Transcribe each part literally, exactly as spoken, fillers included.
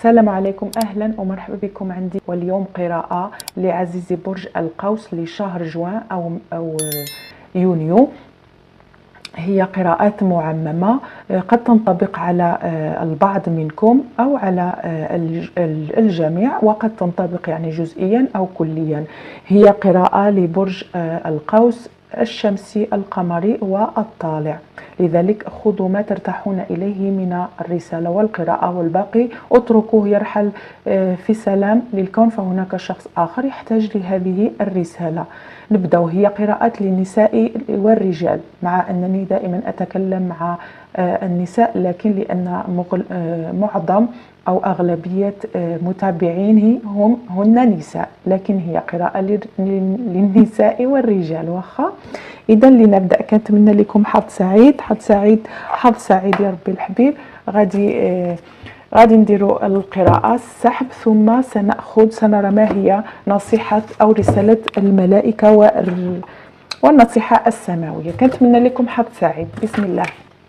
السلام عليكم، أهلا ومرحبا بكم عندي. واليوم قراءة لعزيزي برج القوس لشهر جوان أو, أو يونيو. هي قراءات معممة قد تنطبق على البعض منكم أو على الجميع، وقد تنطبق يعني جزئيا أو كليا. هي قراءة لبرج القوس الشمسي القمري والطالع، لذلك خذوا ما ترتاحون إليه من الرسالة والقراءة، والباقي اتركوه يرحل في سلام للكون، فهناك شخص آخر يحتاج لهذه الرسالة. نبدأ. هي قراءات للنساء والرجال، مع أنني دائما أتكلم مع النساء، لكن لأن معظم أو أغلبية متابعيني هم هن نساء، لكن هي قراءة للنساء والرجال. واخا إذا لنبدأ. كنتمنى لكم حظ سعيد، حظ سعيد، حظ سعيد يا ربي الحبيب. غادي آه غادي نديروا القراءة السحب، ثم سنأخذ سنرى ما هي نصيحة أو رسالة الملائكة والنصيحة السماوية. كنتمنى لكم حظ سعيد. بسم الله.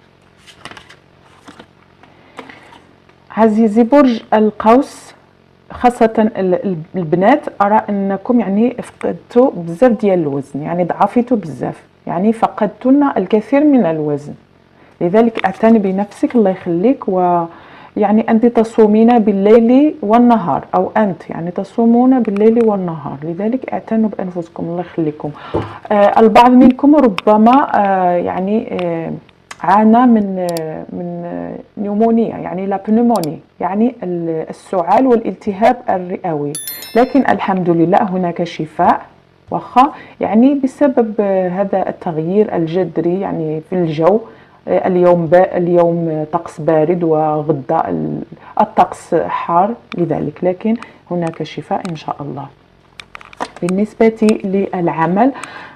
عزيزي برج القوس، خاصة البنات، أرى أنكم يعني فقدتوا بزاف ديال الوزن، يعني ضعفتوا بزاف، يعني فقدتن الكثير من الوزن، لذلك اعتني بنفسك الله يخليك. ويعني أنت تصومين بالليل والنهار، أو أنت يعني تصومون بالليل والنهار، لذلك اعتنوا بأنفسكم الله يخليكم. آه البعض منكم ربما آه يعني آه عانى من من نيمونيا، يعني لا بنوموني، يعني السعال والالتهاب الرئوي، لكن الحمد لله هناك شفاء. واخا يعني بسبب هذا التغيير الجذري يعني في الجو. اليوم اليوم طقس بارد، وغدا الطقس حار، لذلك لكن هناك شفاء ان شاء الله. بالنسبة للعمل،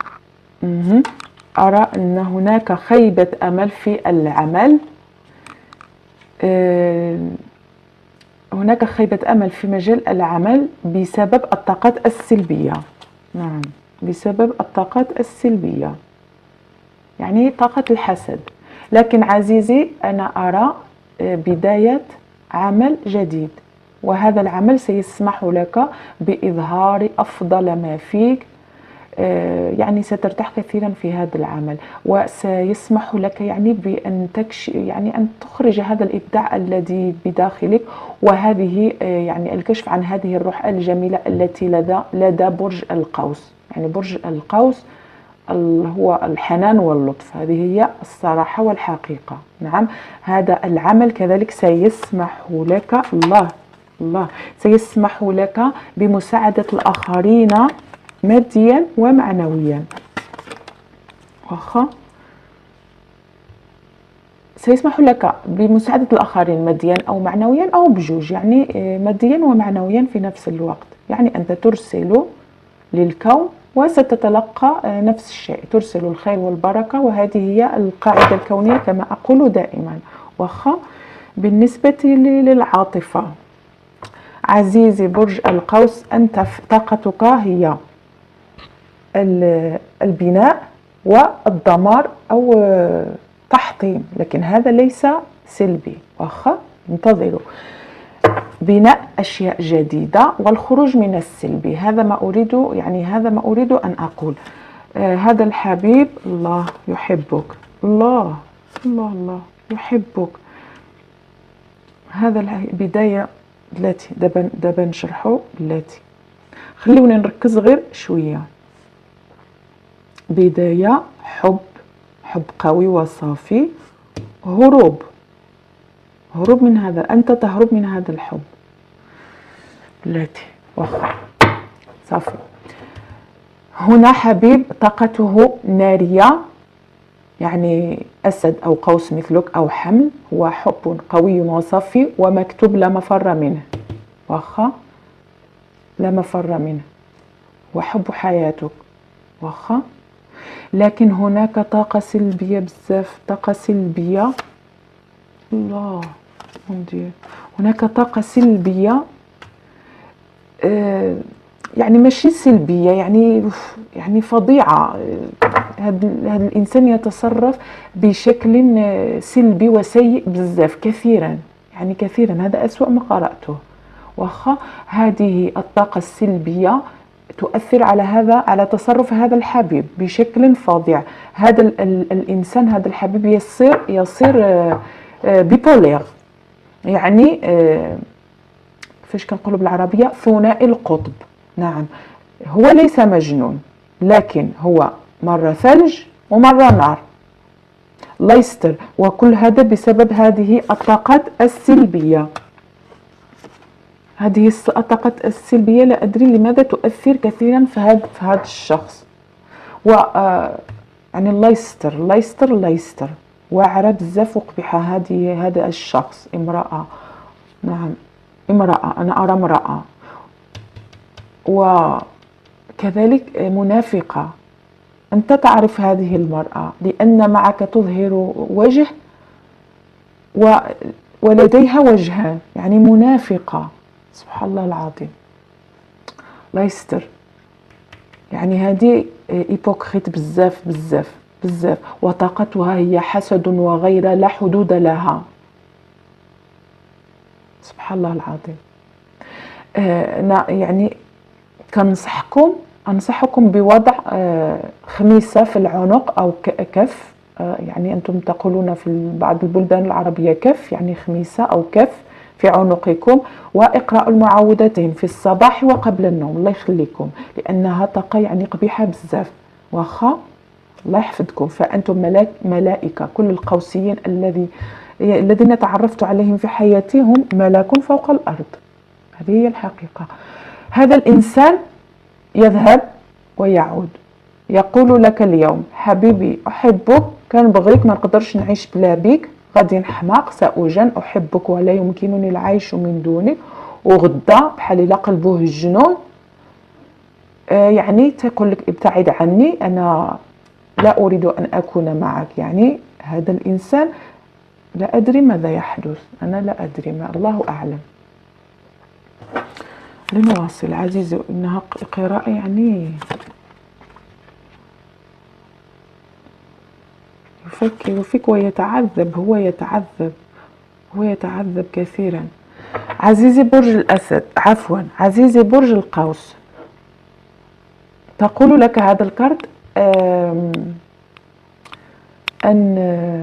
أرى أن هناك خيبة أمل في العمل. هناك خيبة أمل في مجال العمل بسبب الطاقات السلبية. نعم، بسبب الطاقات السلبية، يعني طاقة الحسد. لكن عزيزي أنا أرى بداية عمل جديد، وهذا العمل سيسمح لك بإظهار أفضل ما فيك، يعني سترتاح كثيرا في هذا العمل، وسيسمح لك يعني بأن تكش يعني أن تخرج هذا الإبداع الذي بداخلك، وهذه يعني الكشف عن هذه الروح الجميلة التي لدى لدى برج القوس. يعني برج القوس هو الحنان واللطف، هذه هي الصراحة والحقيقة. نعم، هذا العمل كذلك سيسمح لك الله الله سيسمح لك بمساعدة الآخرين ماديا ومعنويا. واخا سيسمح لك بمساعدة الآخرين ماديا أو معنويا، أو بجوج، يعني ماديا ومعنويا في نفس الوقت. يعني أنت ترسل للكون وستتلقى نفس الشيء، ترسل الخير والبركة، وهذه هي القاعدة الكونية كما أقول دائما. واخا بالنسبة للعاطفة، عزيزي برج القوس، أنت طاقتك هي البناء والدمار أو تحطيم، لكن هذا ليس سلبي. واخا انتظروا بناء أشياء جديدة والخروج من السلبي، هذا ما أريد، يعني هذا ما أريد أن أقول. آه هذا الحبيب الله يحبك، الله الله الله يحبك. هذا بداية بلاتي، دابا دابا نشرحو بلاتي، خليوني نركز غير شوية. بداية حب، حب قوي وصافي، هروب هروب من هذا، أنت تهرب من هذا الحب بلاتي. واخا صافي. هنا حبيب طاقته نارية، يعني أسد أو قوس مثلك أو حمل، هو حب قوي وصافي ومكتوب لا مفر منه. واخا لا مفر منه، وحب حياتك. واخا لكن هناك طاقة سلبية بزاف، طاقة سلبية. الله مندير. هناك طاقة سلبية، آه يعني ماشي سلبية، يعني يعني فظيعة. هذا هذا الإنسان يتصرف بشكل سلبي وسيء بزاف، كثيرا يعني كثيرا، هذا أسوأ ما قرأته. واخا هذه الطاقة السلبية تؤثر على هذا، على تصرف هذا الحبيب بشكل فظيع. هذا ال ال الإنسان، هذا الحبيب يصير يصير آه آه بيبولير، يعني آه كيفاش كنقولوا بالعربية، ثنائي القطب. نعم، هو ليس مجنون، لكن هو مرة ثلج ومرة نار. الله يستر. وكل هذا بسبب هذه الطاقات السلبية. هذه الطاقات السلبية لا أدري لماذا تؤثر كثيرا في هذا في هذا الشخص. و يعني الله يستر الله يستر الله يستر. واعرة بزاف وقبيحة هذه هذا الشخص. امرأة، نعم امرأة، أنا أرى امرأة. وكذلك منافقة. أنت تعرف هذه المرأة لأن معك تظهر وجه و ولديها وجهان، يعني منافقة. سبحان الله العظيم. الله يستر. يعني هذه إيبوكريت بزاف بزاف بزاف. وطاقتها هي حسد وغيرة لا حدود لها. سبحان الله العظيم. آه أنا يعني كنصحكم أنصحكم بوضع آه خميسة في العنق أو كف. آه يعني أنتم تقولون في بعض البلدان العربية كف، يعني خميسة أو كف في عنقكم، واقرأوا المعوذتين في الصباح وقبل النوم. الله يخليكم، لأنها طاقة يعني قبيحة بزاف. واخا الله يحفظكم، فأنتم ملاك ملائكة. كل القوسيين الذي الذين تعرفت عليهم في حياتي هم ملاك فوق الأرض. هذه هي الحقيقة. هذا الإنسان يذهب ويعود، يقول لك اليوم حبيبي أحبك، كنبغيك، ما نقدرش نعيش بلا بيك، غادي نحماق، سأجن، أحبك ولا يمكنني العيش من دونك. وغدا بحال إلا قلبه الجنون آه يعني تقول لك ابتعد عني، أنا لا أريد أن أكون معك. يعني هذا الإنسان لا أدري ماذا يحدث، أنا لا أدري، ما الله أعلم. لنواصل عزيزي، إنها قراءة يعني يفكر فيك ويتعذب، هو يتعذب هو يتعذب كثيرا. عزيزي برج الأسد، عفوا عزيزي برج القوس، تقول لك هذا الكارت أن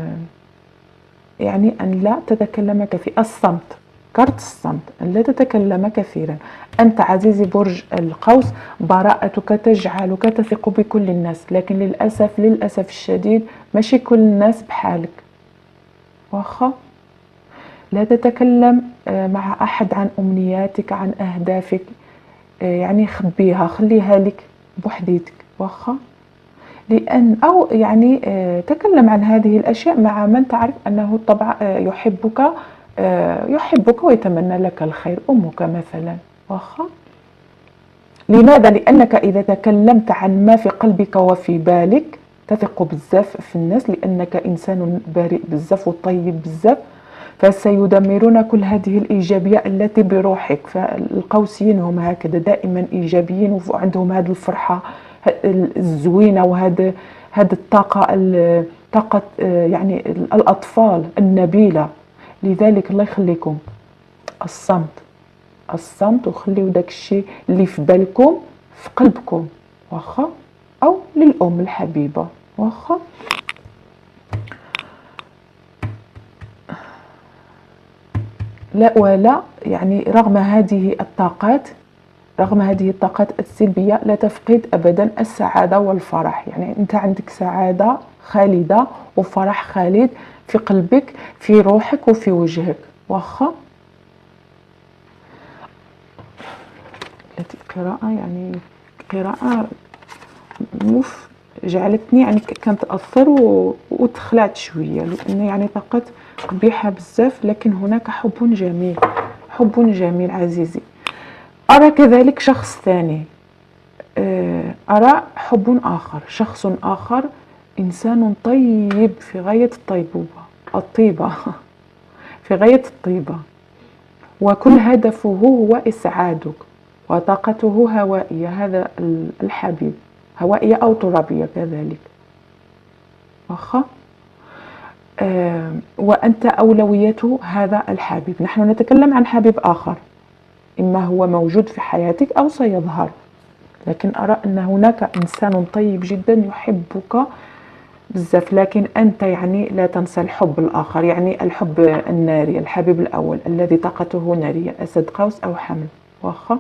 يعني أن لا تتكلم كثيرا، الصمت، كارت الصمت، أن لا تتكلم كثيرا. أنت عزيزي برج القوس براءتك تجعلك تثق بكل الناس، لكن للأسف للأسف الشديد ماشي كل الناس بحالك. واخا لا تتكلم مع أحد عن أمنياتك، عن أهدافك، يعني خبيها، خليها لك بوحديتك. واخا لأن أو يعني تكلم عن هذه الأشياء مع من تعرف أنه طبعا يحبك يحبك ويتمنى لك الخير، أمك مثلا. واخا لماذا؟ لأنك إذا تكلمت عن ما في قلبك وفي بالك تثق بزاف في الناس، لأنك إنسان بريء بزاف وطيب بزاف، فسيدمرون كل هذه الإيجابية التي بروحك. فالقوسيين هم هكذا دائما إيجابيين وعندهم هذه الفرحة الزوينة وهذا هذه الطاقة طاقة يعني الأطفال النبيلة. لذلك الله يخليكم الصمت الصمت، وخليوا داك الشيء اللي في بالكم في قلبكم. واخا أو للأم الحبيبة. واخا لا ولا يعني رغم هذه الطاقات رغم هذه الطاقات السلبية لا تفقد أبدا السعادة والفرح. يعني أنت عندك سعادة خالدة وفرح خالد في قلبك، في روحك وفي وجهك. واخا التي قراءة يعني قراءة موف جعلتني يعني كنتأثر وتخلعت شوية، لأن يعني طاقات قبيحة بزاف، لكن هناك حب جميل، حب جميل عزيزي. أرى كذلك شخص ثاني، أرى حب آخر، شخص آخر، إنسان طيب في غاية الطيبوبة الطيبة في غاية الطيبة، وكل هدفه هو إسعادك، وطاقته هوائية. هذا الحبيب هوائية أو ترابية كذلك. واخا آه وأنت أولوية هذا الحبيب. نحن نتكلم عن حبيب آخر، إما هو موجود في حياتك أو سيظهر. لكن أرى أن هناك إنسان طيب جدا يحبك بزاف، لكن أنت يعني لا تنسى الحب الآخر، يعني الحب الناري، الحبيب الأول الذي طاقته نارية، أسد قوس أو حمل. واخا،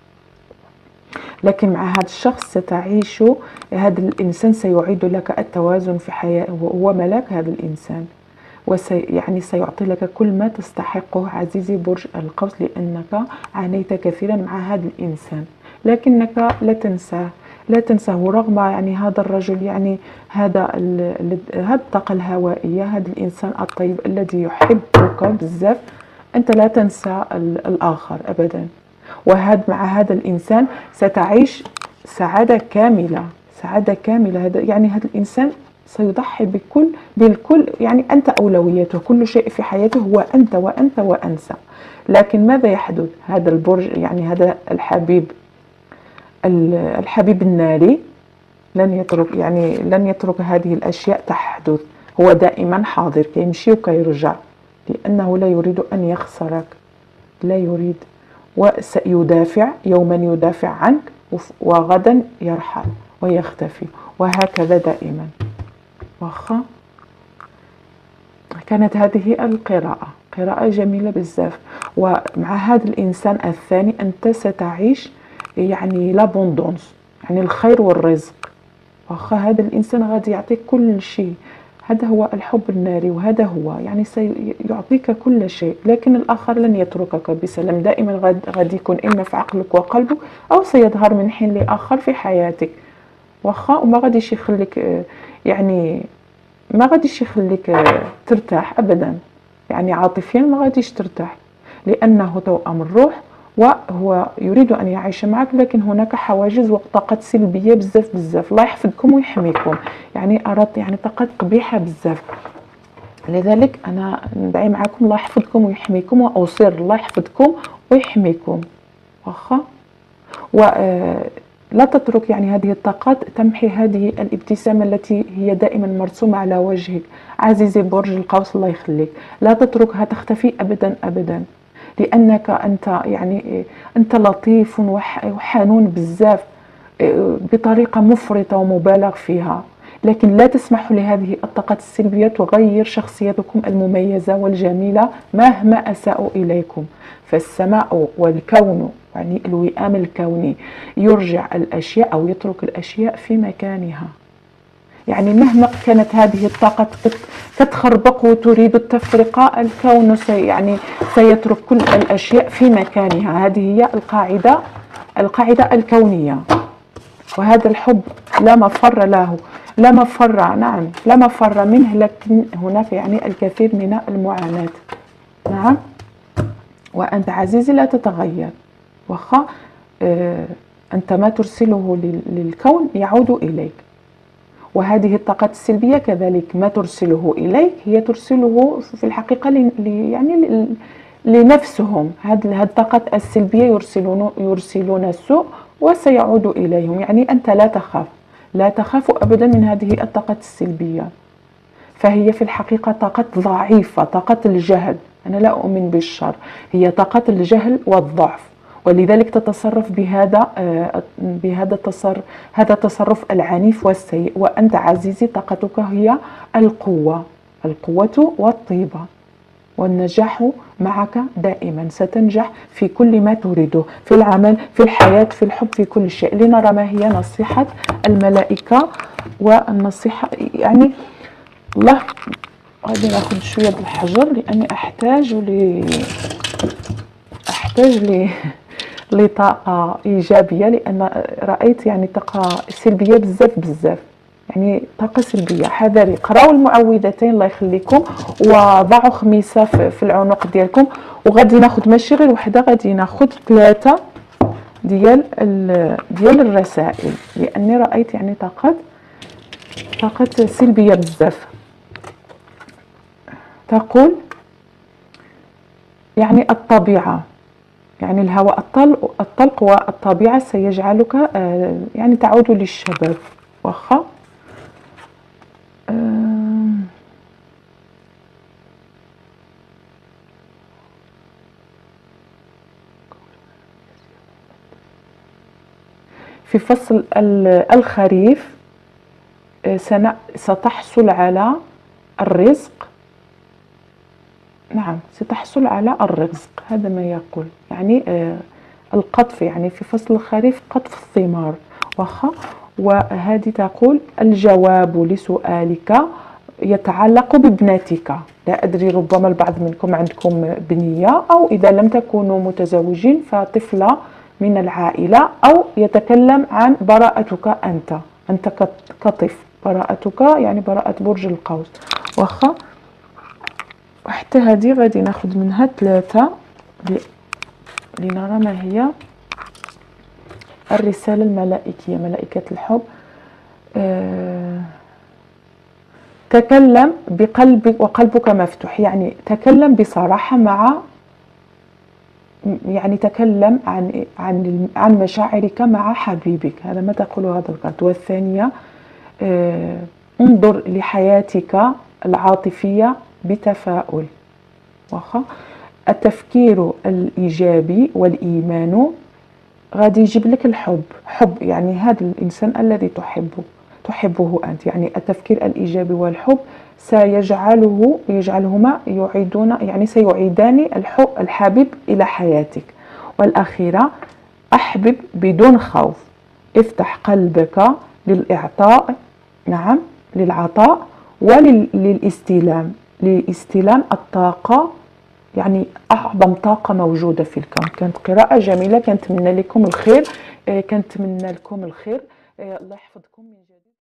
لكن مع هذا الشخص ستعيش، هذا الإنسان سيعيد لك التوازن في حياته، هو ملاك هذا الإنسان، وسي يعني سيعطي لك كل ما تستحقه عزيزي برج القوس، لأنك عانيت كثيرا مع هذا الإنسان، لكنك لا تنساه، لا تنساه رغم يعني هذا الرجل، يعني هذا هذه الطاقة الهوائية، هذا الإنسان الطيب الذي يحبك بزاف، أنت لا تنسى الآخر أبدا. وهذا مع هذا الإنسان ستعيش سعادة كاملة، سعادة كاملة. هذا يعني هذا الإنسان سيضحي بكل بالكل، يعني أنت أولويته، كل شيء في حياته هو أنت وأنت وأنسى. لكن ماذا يحدث؟ هذا البرج، يعني هذا الحبيب الحبيب الناري لن يترك، يعني لن يترك هذه الأشياء تحدث، هو دائما حاضر، كيمشي وكيرجع، لأنه لا يريد أن يخسرك، لا يريد، وسيدافع يوما يدافع عنك، وغدا يرحل ويختفي، وهكذا دائما. واخا، كانت هذه القراءة قراءة جميلة بزاف. ومع هذا الإنسان الثاني أنت ستعيش يعني لابوندونس، يعني الخير والرزق. واخا، هذا الإنسان غادي يعطيك كل شيء، هذا هو الحب الناري، وهذا هو يعني سيعطيك كل شيء، لكن الآخر لن يتركك بسلام، دائما غاد غادي يكون إما في عقلك وقلبك، أو سيظهر من حين لآخر في حياتك. واخا، وما غاديش يخليك، يعني ما غاديش يخليك ترتاح أبدا، يعني عاطفيا ما غاديش ترتاح، لأنه توأم الروح، وهو يريد أن يعيش معك، لكن هناك حواجز وطاقات سلبية بزاف بزاف. الله يحفظكم ويحميكم، يعني أردت يعني طاقات قبيحة بزاف، لذلك أنا ندعي معكم الله يحفظكم ويحميكم، وأوصر الله يحفظكم ويحميكم. واخا، ولا تترك يعني هذه الطاقات تمحي هذه الابتسامة التي هي دائما مرسومة على وجهك عزيزي برج القوس، الله يخليك، لا تتركها تختفي أبدا أبدا، لأنك أنت يعني أنت لطيف وحنون بزاف بطريقة مفرطة ومبالغ فيها، لكن لا تسمحوا لهذه الطاقات السلبية تغير شخصيتكم المميزة والجميلة مهما أساءوا إليكم. فالسماء والكون، يعني الوئام الكوني، يرجع الأشياء أو يترك الأشياء في مكانها، يعني مهما كانت هذه الطاقة تتخربق وتريد التفرقة، الكون سي يعني سيترك كل الأشياء في مكانها. هذه هي القاعدة القاعدة الكونية. وهذا الحب لا مفر له، لا مفر، نعم لا مفر منه، لكن هناك يعني الكثير من المعاناة. نعم، وأنت عزيزي لا تتغير، واخا آه أنت ما ترسله للكون يعود إليك، وهذه الطاقات السلبية كذلك ما ترسله إليك هي ترسله في الحقيقة ل يعني لنفسهم. هذه الطاقات السلبية يرسلون يرسلون السوء وسيعود إليهم، يعني أنت لا تخاف، لا تخاف أبدا من هذه الطاقات السلبية، فهي في الحقيقة طاقة ضعيفة، طاقة الجهل. أنا لا أؤمن بالشر، هي طاقة الجهل والضعف، ولذلك تتصرف بهذا بهذا التصرف هذا التصرف العنيف والسيء. وأنت عزيزي طاقتك هي القوة، القوة والطيبة والنجاح معك دائما، ستنجح في كل ما تريده، في العمل، في الحياة، في الحب، في كل شيء. لنرى ما هي نصيحة الملائكة والنصيحة، يعني الله. غادي ناخذ شوية الحجر لأني أحتاج ل أحتاج ل لطاقة إيجابية، لأن رأيت يعني طاقة سلبية بزاف بزاف، يعني طاقة سلبية. حذري، قراو المعوذتين الله يخليكم، وضعوا خميسة في العنق ديالكم، وغادي ناخذ ماشي غير وحدة، غادي ناخذ ثلاثة ديال ديال الرسائل، لأني رأيت يعني طاقات طاقات سلبية بزاف. تقول يعني الطبيعة، يعني الهواء الطلق, الطلق والطبيعة سيجعلك يعني تعود للشباب. واخا في فصل الخريف ستحصل على الرزق. نعم، ستحصل على الرزق، هذا ما يقول، يعني القطف، يعني في فصل الخريف قطف الثمار. واخا. وهذه تقول الجواب لسؤالك يتعلق بابنتك. لا أدري، ربما البعض منكم عندكم بنية، أو إذا لم تكونوا متزوجين فطفلة من العائلة، أو يتكلم عن براءتك أنت أنت كطفل، براءتك يعني براءة برج القوس. واخا. وحتى هذه غادي ناخذ منها ثلاثة لنرى ما هي الرسالة الملائكية، ملائكة الحب. أه تكلم بقلبك وقلبك مفتوح، يعني تكلم بصراحة مع، يعني تكلم عن عن عن مشاعرك مع حبيبك، هذا ما تقول هذا الكارت. والثانية أه انظر لحياتك العاطفية بتفاؤل. واخا. التفكير الإيجابي والإيمان غادي يجيب لك الحب، حب يعني هذا الإنسان الذي تحبه تحبه أنت، يعني التفكير الإيجابي والحب سيجعله يجعلهما يعيدون، يعني سيعيدان الحب الحبيب إلى حياتك. والأخيرة أحبب بدون خوف، افتح قلبك للإعطاء، نعم للعطاء وللاستلام، لاستلام الطاقة، يعني أعظم طاقة موجودة في الكون. كانت قراءة جميلة، كنتمنى لكم الخير، كنتمنى لكم الخير. الله يحفظكم من جديد.